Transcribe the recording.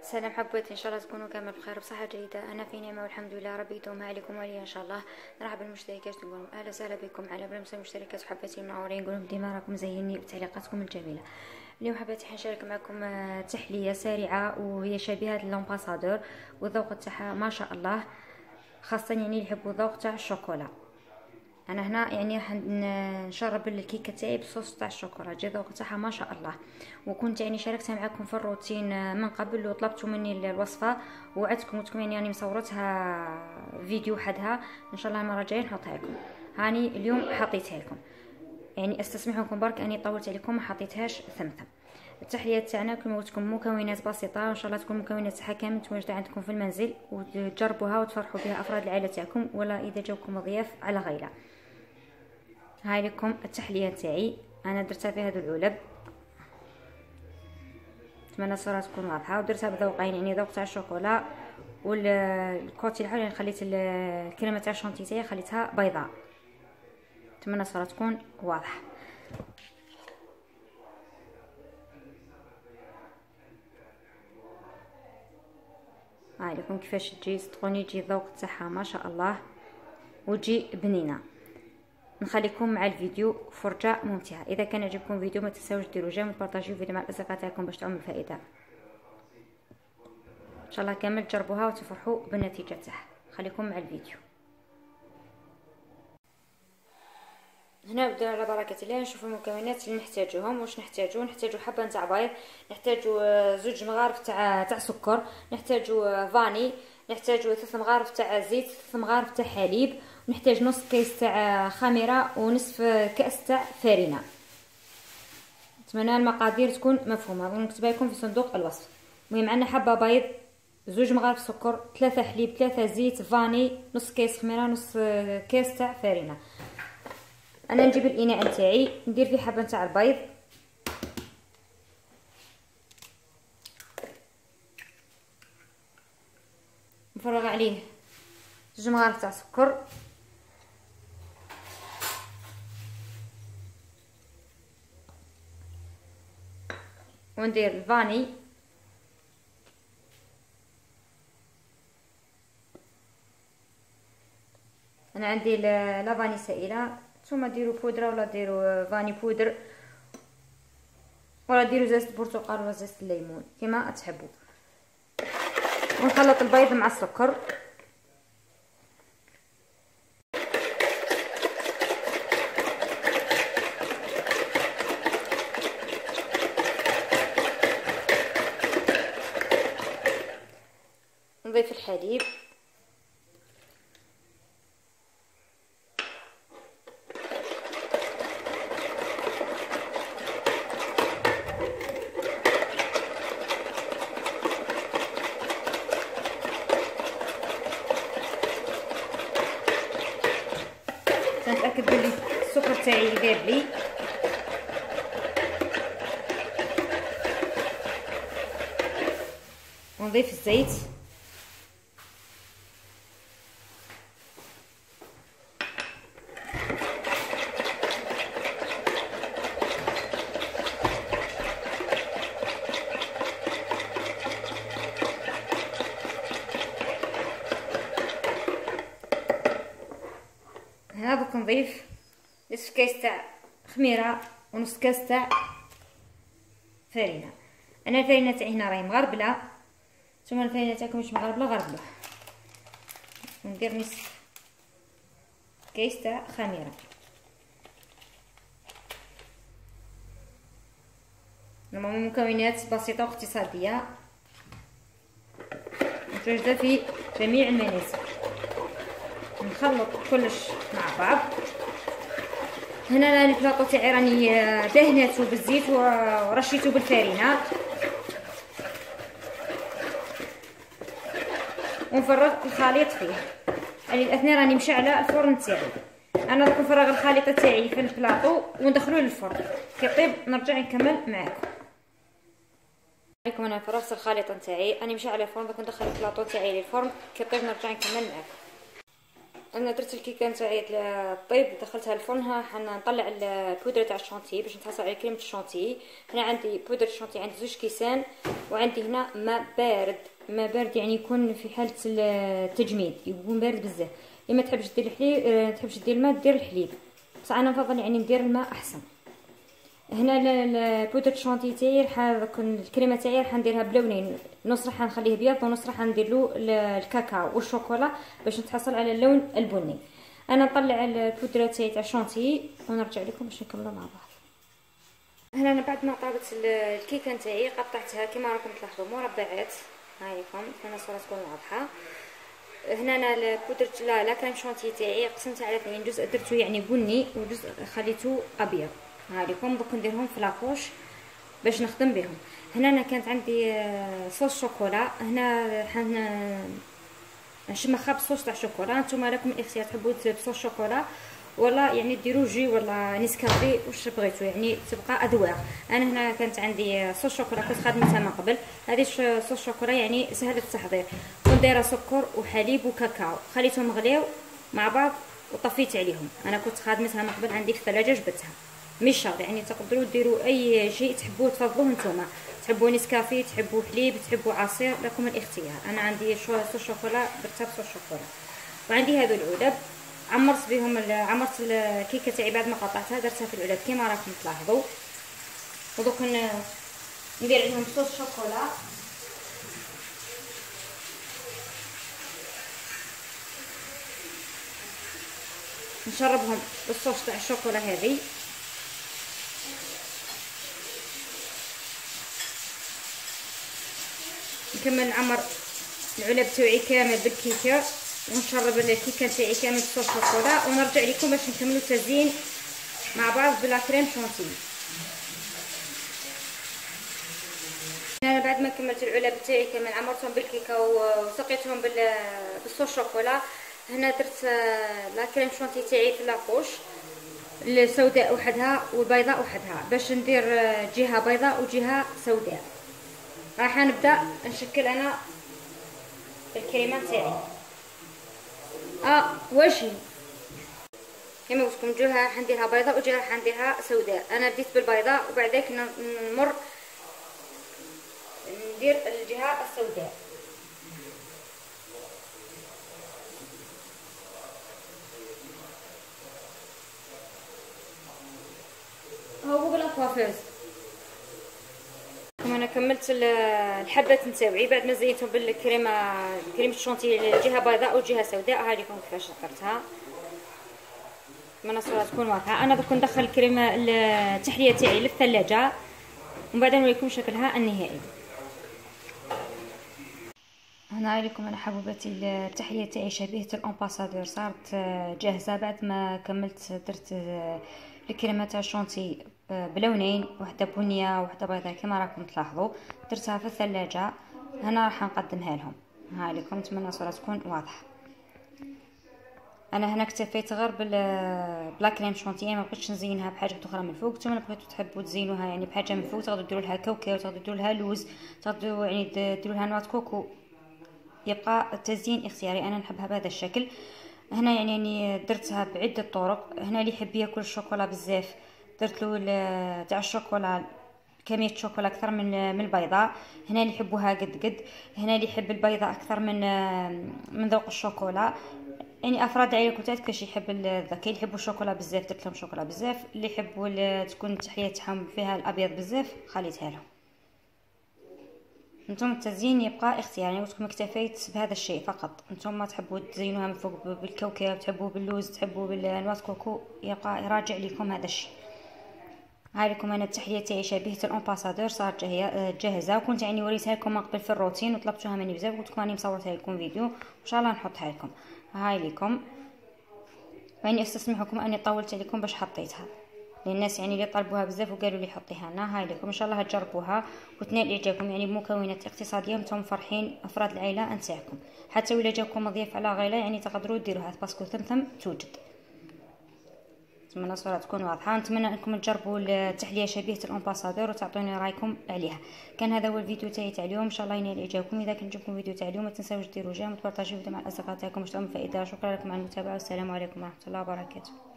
سلام حبيت ان شاء الله تكونوا كامل بخير وبصحه جيده. انا في نعمه والحمد لله، ربي يدومها عليكم وعليا ان شاء الله. نرحب بالمشتركات، نقول لهم اهلا وسهلا بكم على برنامج المشتركات، وحبيتي منورين، نقول لهم ديما راكم زيني بتعليقاتكم الجميله. اليوم حبيت حنشارك معكم تحليه سريعه وهي شبيهه للامباسادور، والذوق تاعها ما شاء الله، خاصه يعني اللي يحبوا الذوق تاع الشوكولا. انا هنا يعني راح نشرب الكيكه تاعي بالصوص تاع الشوكولا، جا ذوق تاعها ما شاء الله. وكنت يعني شاركتها معكم في الروتين من قبل وطلبتوا مني الوصفه، وعدتكم قلت لكم يعني مصورتها فيديو حدها، ان شاء الله المره الجايه نحطها لكم. هاني اليوم حطيتها لكم، يعني استسمحكم برك اني طولت عليكم ما حطيتهاش ثمثم. التحليه تاعنا كما قلت لكم مكونات بسيطه، وان شاء الله تكون مكونات تاعها كامل متواجده عندكم في المنزل، وتجربوها وتفرحوا بها افراد العائله تاعكم، ولا اذا جاوكم ضياف على غيره. هاي لكم التحليه تاعي، انا درتها في هذا العلب، نتمنى الصوره تكون واضحه، ودرتها بذوقين يعني ذوق تاع الشوكولا، والكوتي الحول يعني خليت الكريمه تاع الشونتي تاعي خليتها بيضاء، نتمنى الصوره تكون واضحه. هاي لكم كيفاش تجي، صدقوني تجي الذوق تاعها ما شاء الله وتجي بنينه. نخليكم مع الفيديو فرجه ممتعه. اذا كان عجبكم الفيديو ما تنساوش ديروا جيم وتبارطاجيو الفيديو مع الاصدقاء تاعكم باش تعم الفائده. ان شاء الله كامل تجربوها وتفرحوا بالنتيجه تاعها. خليكم مع الفيديو. هنا نبداو على بركه الله نشوفوا المكونات اللي نحتاجوهم. واش نحتاجو حبه نتاع بيض، نحتاجو زوج مغارف تاع سكر، نحتاجو فاني، نحتاجو 3 مغارف تاع زيت، 3 مغارف تاع حليب، ونحتاج نص كيس تاع خميره، ونصف كاس تاع فارينه. نتمنى المقادير تكون مفهومه، ونكتبها لكم في صندوق الوصف. المهم عندنا حبه بيض، زوج مغارف سكر، 3 حليب، 3 زيت، فاني، نص كيس خميره، نص كاس تاع فارينه. انا نجيب الاناء نتاعي ندير فيه حبه نتاع البيض، نفرغ عليه زوج مغارف تاع سكر، وندير الفاني، انا عندي لا فاني سائله، نتوما ديروا بودره ولا ديروا فاني بودر ولا ديروا زيت برتقال ولا زيت الليمون كما تحبوا. ونخلط البيض مع السكر، نضيف الحليب، نتاكد بلي السكر تاعي ذاب لي، ونضيف الزيت، هنا دوك نضيف نصف كاس تاع خميره ونص كاس تاع فارينه. انا الفارينه تاعي هنا راهي مغربله، نتوما الفارينه تاعكم مش مغربله غربلوها. وندير نصف كاس تاع خميره، هما مكونات بسيطه واقتصاديه متواجده في جميع المنازل. نخلط كلش مع بعض. هنا راني البلاطو تاعي راني دهنته بالزيت ورشيته بالفارينه، ونفرغ الخليط فيه. يعني الاثناء راني مشعله الفرن تاعي. انا راح نفرغ الخليط تاعي في البلاطو وندخلوه للفرن، كي يطيب نرجع نكمل معاكم. عليكم انا فرغت الخليط تاعي، راني مشعله الفرن، دوك ندخل البلاطو تاعي للفرن، كي يطيب نرجع نكمل معاكم. انا درت الكيكه نتاعي طيب دخلتها الفرن. حنطلع البودره تاع الشونتي باش نتحصل على كريمه الشونتي. هنا عندي بودره الشونتي، عندي 2 كيسان، وعندي هنا ماء بارد. ماء بارد يعني يكون في حاله التجميد، يكون بارد بزاف. اما تحبش دير الحليب، تحبش دير الماء دير الحليب، بصح انا نفضل يعني ندير الماء احسن. هنا بودره الشونتي تاعي الكريمه تاعي راح نديرها بلونين، نص راح نخليه ابيض ونص راح ندير له الكاكاو والشوكولا باش نتحصل على اللون البني. انا نطلع البودره تاعي تاع الشونتي ونرجع لكم باش نكملوا مع بعض. هنا انا بعد ما طابت الكيكه نتاعي قطعتها كما راكم تلاحظوا مربعات. هاي لكم هنا الصوره تكون واضحه. هنا انا البودره لا كريم شونتي تاعي قسمتها على 2 جزء، درته يعني بني وجزء خليته ابيض. هايلكم دوك نديرهم في لاكوش باش نخدم بهم. هنا انا كانت عندي صوص شوكولا، هنا نشمخها بصوص تاع شوكولا. نتوما لكم الاختيار، تحبوا بصوص شوكولا ولا يعني ديروا جي ولا نسكافي واش بغيتوا، يعني تبقى اذواق. انا هنا كانت عندي صوص شوكولا كنت خادمتها من قبل. هذه صوص شوكولا يعني سهله التحضير، كنت دايره سكر وحليب وكاكاو، خليتهم غليو مع بعض وطفيت عليهم. انا كنت خادمتها من قبل عندي في الثلاجه، جبتها مش شرط يعني تقدروا ديروا اي شيء تحبوه تفضلوه نتوما. تحبوا نسكافي، تحبوا حليب، تحبوا عصير، لكم الاختيار. انا عندي صوص شوكولا، درتها بصوص شوكولا. وعندي هذو العلب عمرت بهم عمرت الكيكه تاعي بعد ما قطعتها، درتها في العلب كما راكم تلاحظوا. ودوك ندير عليهم صوص شوكولا. نشربهم بالصوص تاع الشوكولا هذه. نكمل نعمر العلب تاعي كامل بالكيكه، ونشرب الكيكه تاعي كامل بصوص شوكولا، ونرجع لكم باش نكملوا التزيين مع بعض بلا كريم شونتي. انا بعد ما كملت العلب تاعي كامل عمرتهم بالكيكه وسقيتهم بالصوص شوكولا. هنا درت لا كريم شونتي تاعي في لاكوش، السوداء وحدها والبيضاء وحدها باش ندير جهه بيضاء وجهه سوداء. راح نبدا نشكل انا الكريمه تاعي. واشي كما قلت لكم جهه حنديرها بيضاء وجهه حنديرها سوداء. انا بديت بالبيضاء وبعد ذلك نمر ندير الجهه السوداء. هو بلا كوافيز. انا كملت الحبات نتاوعي بعد ما زينتهم بالكريمه الشونتي، جهه بيضاء وجهه سوداء. هذه لكم كيفاش درتها، من الصوره تكون واضحه. انا دوك ندخل الكريمه التحليه تاعي للثلاجه ومن بعد نوريكم شكلها النهائي. هنا لكم انا حبوباتي التحليه تاعي شبيهه الامباسادور، صارت جاهزه بعد ما كملت. درت الكريمه تاع الشونتي بلونين، وحده بنيه وحده بيضاء كما راكم تلاحظوا. درتها في الثلاجه. هنا راح نقدمها لهم. ها لكم، نتمنى الصوره تكون واضحه. انا هنا اكتفيت غير بلا كريم شونتي، ما بغيتش نزينها بحاجه اخرى من فوق. نتوما بغيتوا تحبوا تزينوها يعني بحاجه من فوق، تقدروا ديروا لها كاوكاو، تقدروا ديروا لها لوز، تقدروا يعني ديروا لها نواه كوكو، يبقى التزيين اختياري. انا نحبها بهذا الشكل. هنا يعني درتها بعده طرق. هنا اللي يحب ياكل الشوكولا بزاف درت له تاع الشوكولا كميه الشوكولا اكثر من البيضاء. هنا اللي يحبوها قد. هنا اللي يحب البيضاء اكثر من ذوق الشوكولا. يعني افراد العائله كلها كاش يحب ذاك اللي يحبوا الشوكولا بزاف درت لهم شوكولا بزاف، اللي يحبوا تكون التحليه تاعهم فيها الابيض بزاف خليتها لهم. نتوما التزيين يبقى اختياري، يعني وتكون اكتفيت بهذا الشيء فقط. نتوما تحبوا تزينوها من فوق بالكاوكاو، تحبوا باللوز، تحبوا بالنواة كوكو، يبقى راجع لكم هذا الشيء. هاي لكم انا التحليه تاعي شبيهه الامباسادور صارت جاهزه، وكنت يعني وريتها لكم قبل في الروتين وطلبتوها مني بزاف، قلت لكم راني مصورتها لكم فيديو، ان شاء الله نحطها لكم. هاي لكم، يعني استسمحكم اني طولت عليكم باش حطيتها للناس يعني اللي طلبوها بزاف وقالوا لي حطيها لنا. هاي لكم، ان شاء الله تجربوها وتنال اعجابكم، يعني بمكونات اقتصاديه وانتم فرحين افراد العائله نتاعكم. حتى ولا جاكم ضيف على غيله يعني تقدروا ديروها باسكو ثمثم توجد. نتمنى الصوره تكون واضحه. نتمنى انكم تجربوا التحليه شبيهه الامباسادور وتعطوني رايكم عليها. كان هذا هو الفيديو تاعي اليوم، ان شاء الله ينال اعجابكم. اذا كان عجبكم الفيديو تاع اليوم ما تنساوش ديروا جيم وتبارطاجيوه مع الاصدقاء تاعكم واش من فائده. شكرا لكم على المتابعه والسلام عليكم ورحمه الله وبركاته.